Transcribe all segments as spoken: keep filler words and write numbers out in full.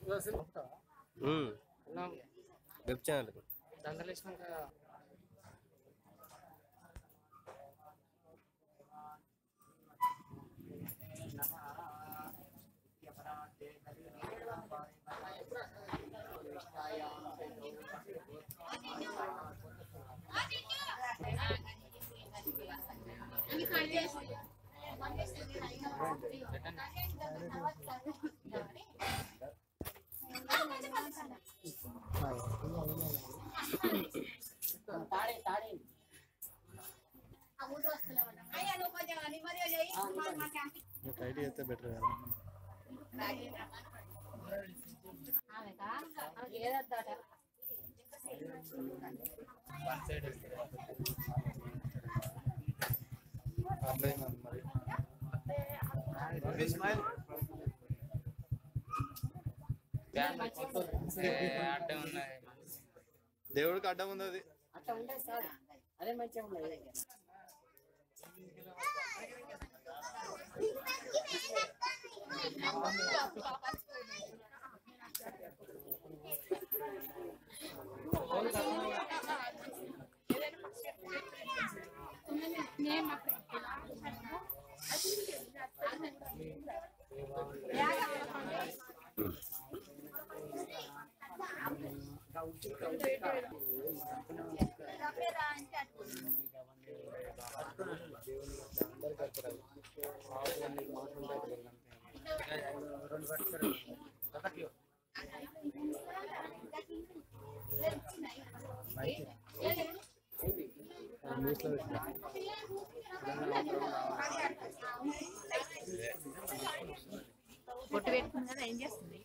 Web channel ID అయితే better కదా. దేవుడికి అడ్డం ఉంది అది. అదే మంచిగా ఉన్నది. పొట్టు పెట్టుకుంది కదా, ఏం చేస్తుంది?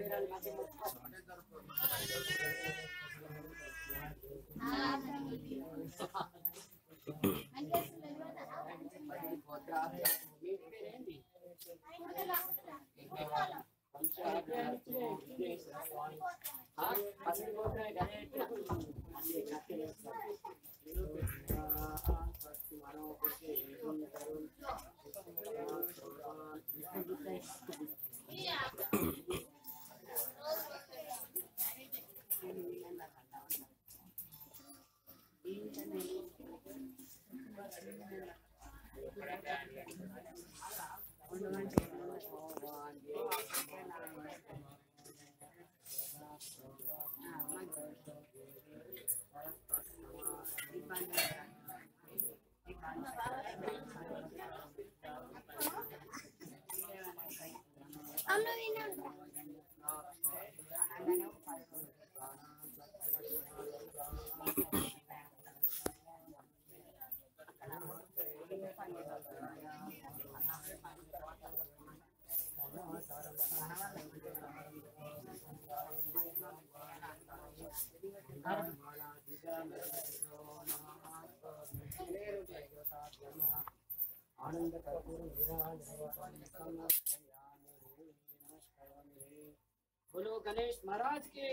बोलो गणेश महाराज की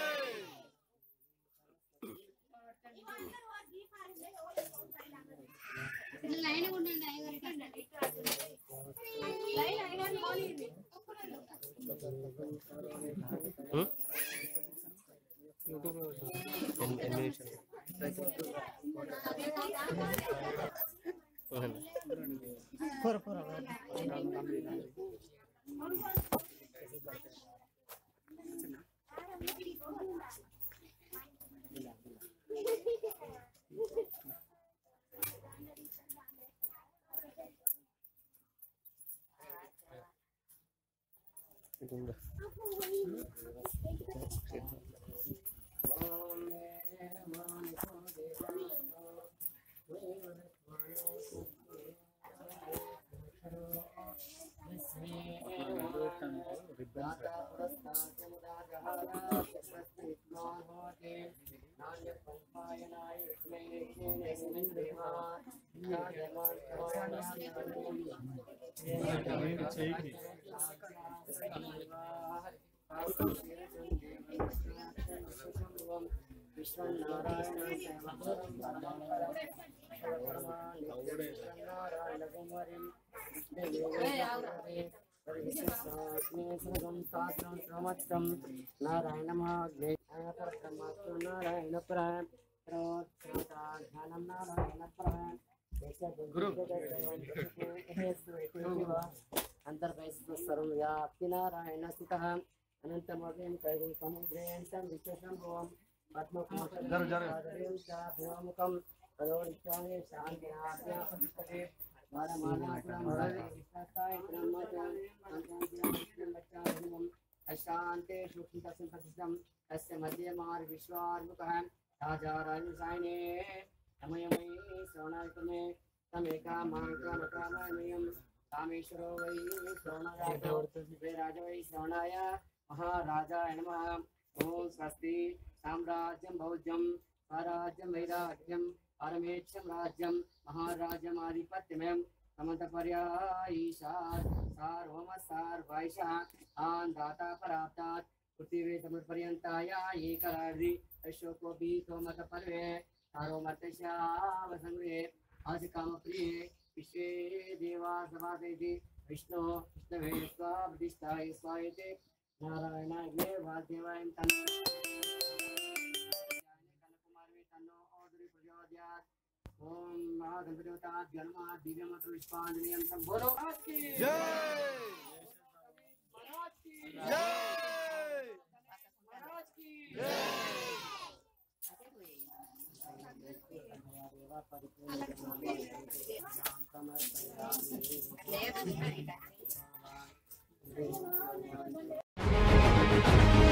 లైన్ ఉండండి ఐగారికి లైన్ ఐగారి పోలేదు नारायण नारायण ध्यानम नारायण अंतर्वैश्व सर्वव्याप्ति नारायण स्थितः अनंतमव्यं कैगुं समुद्रेऽन्तं विश्वशम्भुवं पद्मकुमारमुखं करोडिचामे शान्तिनाभ्यापतिष्ठते अशांते सूक्ष्मतसंप्रतिष्ठम् अस्य मध्ये मार्ग विश्वार्मुकः राजा राजसायने समयमयी श्रवणायतमे तमेका मार्गमकामयं कामेश्वरो वै श्रवणाय वे राज वै श्रवणाय महाराजाय नमः। ओम स्वस्ति साम्राज्यं भौज्यं स्वराज्यं वैराग्यं परमेच्छं राज्यं महाराज्यम् आधिपत्यमयं समन्तपर्यायीशात् सार्वमसार्वैषः आन् दाता पराप्तात् पृथिवी समुत्पर्यन्ताया एकराद्रि अशोको बीतो मतपर्वे सार्वमर्तस्यावसंगे आदिकामप्रिये विश्वे देवा सभादेति विष्णु विष्णवे स्वादिष्टाय स्वायते नारायणाग्ने वादेवाय तन्नो कनकुमारी तन्नो औदरी प्रचोदयात्। ओम महागणपतिदेवताभ्यो नमः। दिव्यमंत्र पुष्पांजलिं तं बोलो महाराज की जय महाराज की जय महाराज की जय।